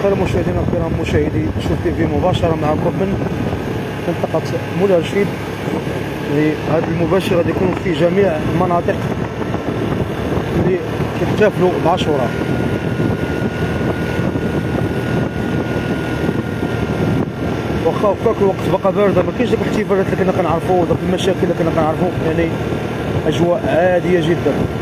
خير مشاهدينا الكرام مشاهدي شوف تي في مباشرة معكم من منطقة مولاي رشيد. هذه المباشرة غادي يكون في جميع المناطق اللي كيحتفلوا بعاشوراء. واخا هكاك الوقت بقى بارد، ما كاينش داك الاحتفالات اللي كنا كنعرفوا وداك المشاكل اللي كنا كنعرفوا، يعني اجواء عادية جدا.